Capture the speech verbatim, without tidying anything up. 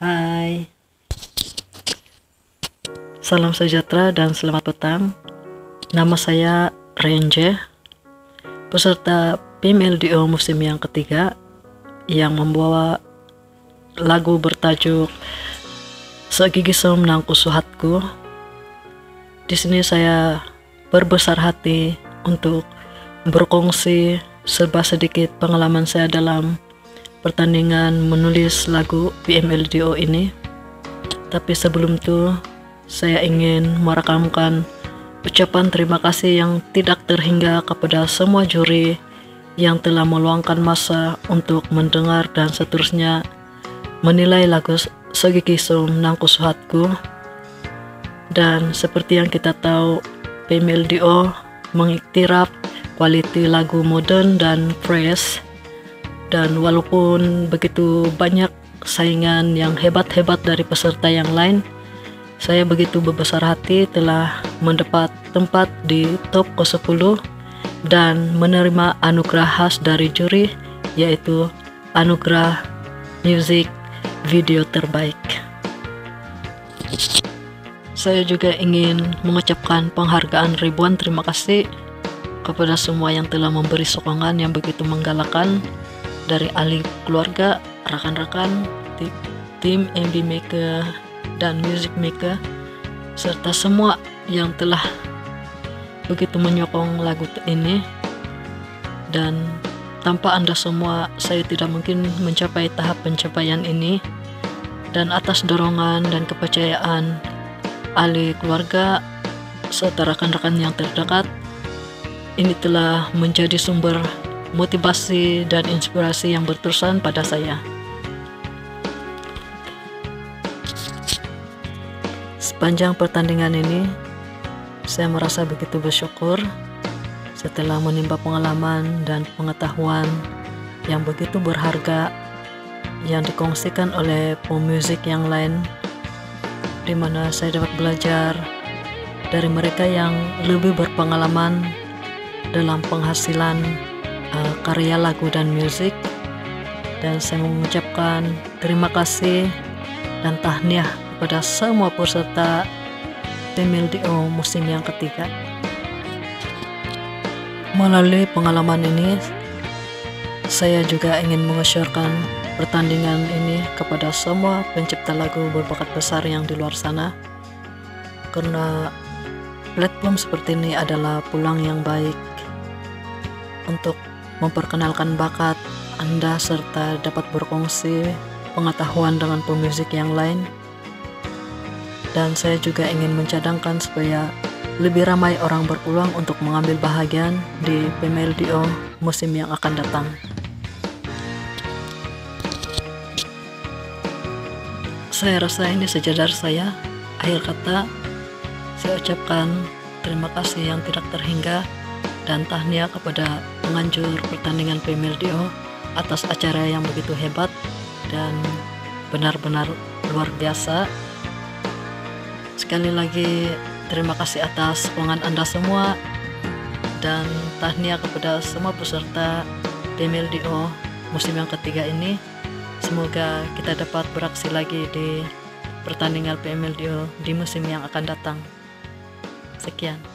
Hai, salam sejahtera dan selamat petang. Nama saya Renje, peserta P M L D O musim yang ketiga yang membawa lagu bertajuk Segigisem Nang Kusuhatku. Di sini saya berbesar hati untuk berkongsi serba sedikit pengalaman saya dalam pertandingan menulis lagu P M L D O ini. Tapi sebelum itu saya ingin merekamkan ucapan terima kasih yang tidak terhingga kepada semua juri yang telah meluangkan masa untuk mendengar dan seterusnya menilai lagu Segigisem Nang Kusuhatku. Dan seperti yang kita tahu, P M L D O mengiktiraf kualiti lagu modern dan fresh. Dan walaupun begitu banyak saingan yang hebat-hebat dari peserta yang lain, saya begitu berbesar hati telah mendapat tempat di top ke sepuluh dan menerima anugerah khas dari juri, yaitu anugerah musik video terbaik. Saya juga ingin mengucapkan penghargaan ribuan terima kasih kepada semua yang telah memberi sokongan yang begitu menggalakkan, dari ahli keluarga, rekan-rekan, tim M V Maker dan Music Maker, serta semua yang telah begitu menyokong lagu ini. Dan tanpa Anda semua, saya tidak mungkin mencapai tahap pencapaian ini. Dan atas dorongan dan kepercayaan ahli keluarga serta rekan-rekan yang terdekat, ini telah menjadi sumber motivasi dan inspirasi yang berterusan pada saya. Sepanjang pertandingan ini, saya merasa begitu bersyukur setelah menimba pengalaman dan pengetahuan yang begitu berharga yang dikongsikan oleh pemusik yang lain, di mana saya dapat belajar dari mereka yang lebih berpengalaman dalam penghasilan uh, karya lagu dan musik. Dan saya mengucapkan terima kasih dan tahniah kepada semua peserta P M L D O musim yang ketiga. Melalui pengalaman ini, saya juga ingin mengesyorkan pertandingan ini kepada semua pencipta lagu berbakat besar yang di luar sana, karena platform seperti ini adalah peluang yang baik untuk memperkenalkan bakat Anda serta dapat berkongsi pengetahuan dengan pemusik yang lain. Dan saya juga ingin mencadangkan supaya lebih ramai orang berpeluang untuk mengambil bahagian di P M L D O musim yang akan datang. Saya rasa ini saja dari saya. Akhir kata, saya ucapkan terima kasih yang tidak terhingga dan tahniah kepada penganjur pertandingan P M L D O atas acara yang begitu hebat dan benar-benar luar biasa. Sekali lagi terima kasih atas sokongan Anda semua, dan tahniah kepada semua peserta P M L D O musim yang ketiga ini. Semoga kita dapat beraksi lagi di pertandingan P M L D O di musim yang akan datang. Sekian.